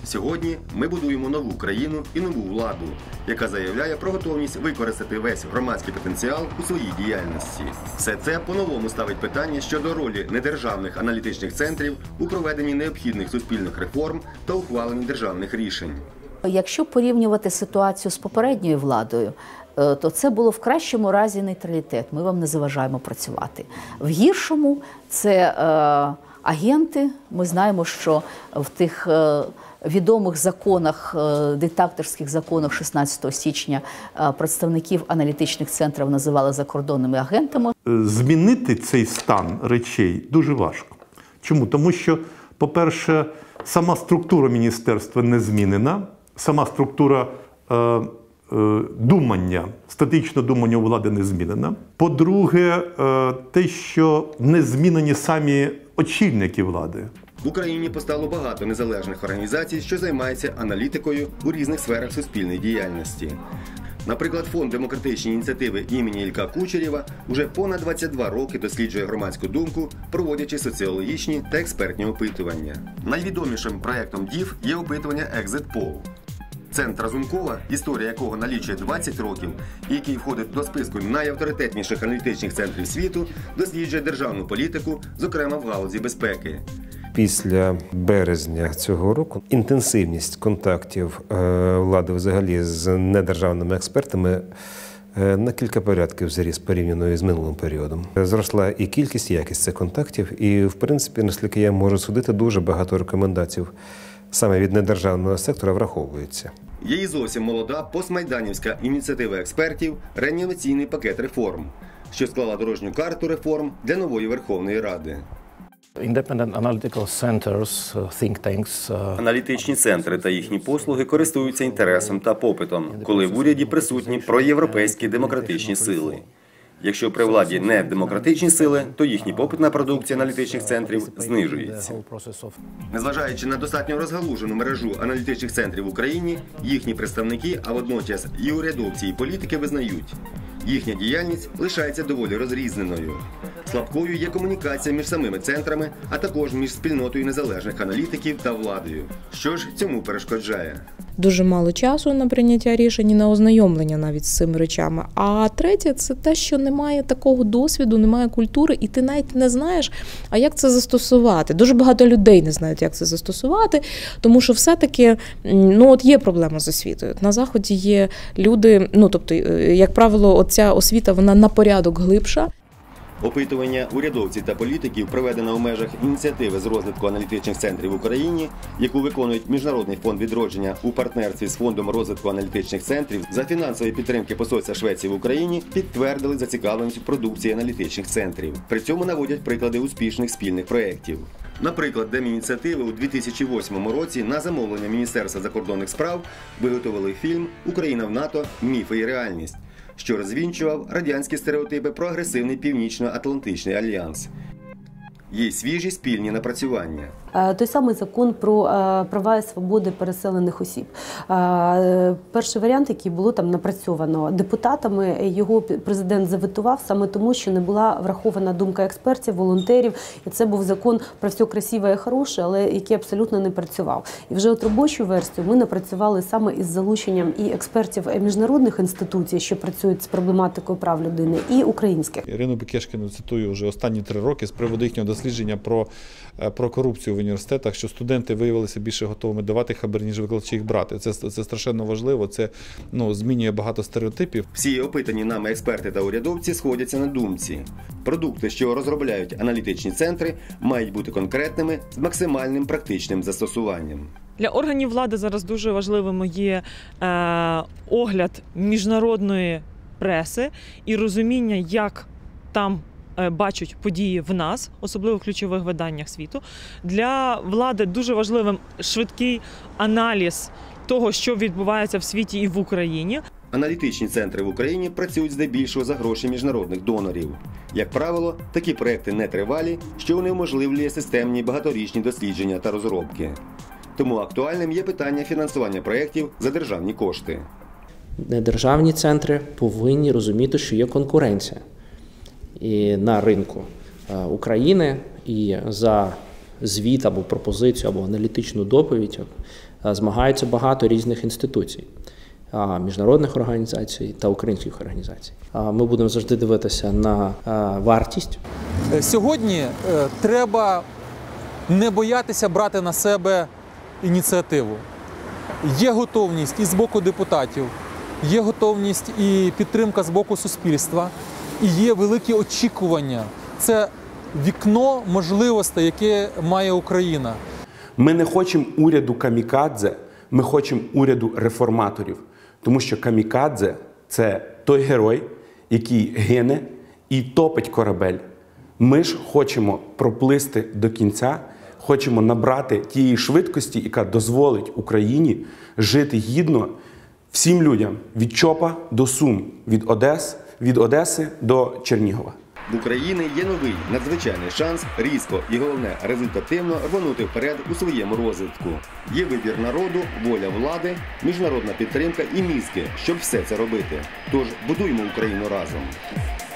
Сьогодні ми будуємо нову країну і нову владу, яка заявляє про готовність використати весь громадський потенціал у своїй діяльності. Все це по-новому ставить питання щодо ролі недержавних аналітичних центрів у проведенні необхідних суспільних реформ та ухваленні державних рішень. Якщо порівнювати ситуацію з попередньою владою, то це було в кращому разі нейтралітет. Ми вам не заважаємо працювати. В гіршому – це агенти. Ми знаємо, що в тих відомих законах, диктаторських законах 16 січня представників аналітичних центрів називали закордонними агентами. Змінити цей стан речей дуже важко. Чому? Тому що, по-перше, сама структура міністерства не змінена, сама структура думання, стратегічного думання у влади не змінена. По-друге, те, що не змінені самі очільники влади. В Україні постало багато незалежних організацій, що займаються аналітикою у різних сферах суспільної діяльності. Наприклад, Фонд демократичні ініціативи імені Ілька Кучерєва уже понад 22 роки досліджує громадську думку, проводячи соціологічні та експертні опитування. Найвідомішим проєктом ДІФ є опитування Exit Poll. Центр Разумкова, історія якого налічує 20 років і який входить до списку найавторитетніших аналітичних центрів світу, досліджує державну політику, зокрема в галузі безпеки. Після березня цього року інтенсивність контактів влади взагалі з недержавними експертами на кілька порядків зріс порівняно з минулим періодом. Зросла і кількість, і якість цих контактів, і, в принципі, наскільки я можу судити, дуже багато рекомендацій саме від недержавного сектора враховується. Є і зовсім молода постмайданівська ініціатива експертів «Реанімаційний пакет реформ», що склала дорожню карту реформ для нової Верховної Ради. Аналітичні центри та їхні послуги користуються інтересом та попитом, коли в уряді присутні проєвропейські демократичні сили. Якщо при владі не демократичні сили, то їхній попит на продукцію аналітичних центрів знижується. Незважаючи на достатньо розгалужену мережу аналітичних центрів в Україні, їхні представники, а водночас і урядовці, і політики визнають, їхня діяльність лишається доволі розрізненою. Слабкою є комунікація між самими центрами, а також між спільнотою незалежних аналітиків та владою. Що ж цьому перешкоджає? Дуже мало часу на прийняття рішень і на ознайомлення навіть з цими речами. А третє – це те, що немає такого досвіду, немає культури, і ти навіть не знаєш, а як це застосувати. Дуже багато людей не знають, як це застосувати, тому що все-таки є проблема з освітою. На Заході є люди, тобто, як правило, оця освіта, вона на порядок глибша. Опитування урядовців та політиків проведено у межах ініціативи з розвитку аналітичних центрів в Україні, яку виконують Міжнародний фонд відродження у партнерстві з Фондом розвитку аналітичних центрів за фінансової підтримки посольства Швеції в Україні, підтвердили зацікавленість у продукції аналітичних центрів. При цьому наводять приклади успішних спільних проєктів. Наприклад, Демініціативи у 2008 році на замовлення Міністерства закордонних справ виготовили фільм «Україна в НАТО. Міфи і реальність», що розвінчував радянські стереотипи про агресивний Північно-Атлантичний альянс. Є й свіжі спільні напрацювання. Той самий закон про права і свободи переселених осіб. Перший варіант, який було там напрацьовано депутатами, його президент заветував саме тому, що не була врахована думка експертів, волонтерів. І це був закон про все красиве і хороше, але який абсолютно не працював. І вже от робочу версію ми напрацювали саме із залученням і експертів міжнародних інституцій, що працюють з проблематикою прав людини, і українських. Ірину Бекешкіну цитую вже останні 3 роки з приводу їхнього дослідження про корупцію в університетах, що студенти виявилися більше готовими давати хабар, ніж викладачі їх брати. Це страшенно важливо, це змінює багато стереотипів. Всі опитані нами експерти та урядовці сходяться на думці. Продукти, що розробляють аналітичні центри, мають бути конкретними з максимальним практичним застосуванням. Для органів влади зараз дуже важливим є огляд міжнародної преси і розуміння, як там бачать події в нас, особливо в ключових виданнях світу. Для влади дуже важливим швидкий аналіз того, що відбувається в світі і в Україні. Аналітичні центри в Україні працюють здебільшого за гроші міжнародних донорів. Як правило, такі проекти нетривалі, що унеможливлює системні багаторічні дослідження та розробки. Тому актуальним є питання фінансування проєктів за державні кошти. Недержавні центри повинні розуміти, що є конкуренція і на ринку України, і за звіт або пропозицію, або аналітичну доповідь змагаються багато різних інституцій, міжнародних організацій та українських організацій. Ми будемо завжди дивитися на вартість. Сьогодні треба не боятися брати на себе ініціативу. Є готовність і з боку депутатів, є готовність і підтримка з боку суспільства, і є великі очікування. Це вікно можливостей, яке має Україна. Ми не хочемо уряду камікадзе, ми хочемо уряду реформаторів. Тому що камікадзе – це той герой, який гине і топить корабель. Ми ж хочемо проплисти до кінця, хочемо набрати тієї швидкості, яка дозволить Україні жити гідно всім людям від Чопа до Сум, від Одеси до Чернігова. В Україні є новий надзвичайний шанс різко і, головне, результативно рвонути вперед у своєму розвитку. Є вибір народу, воля влади, міжнародна підтримка і мізки, щоб все це робити. Тож будуймо Україну разом.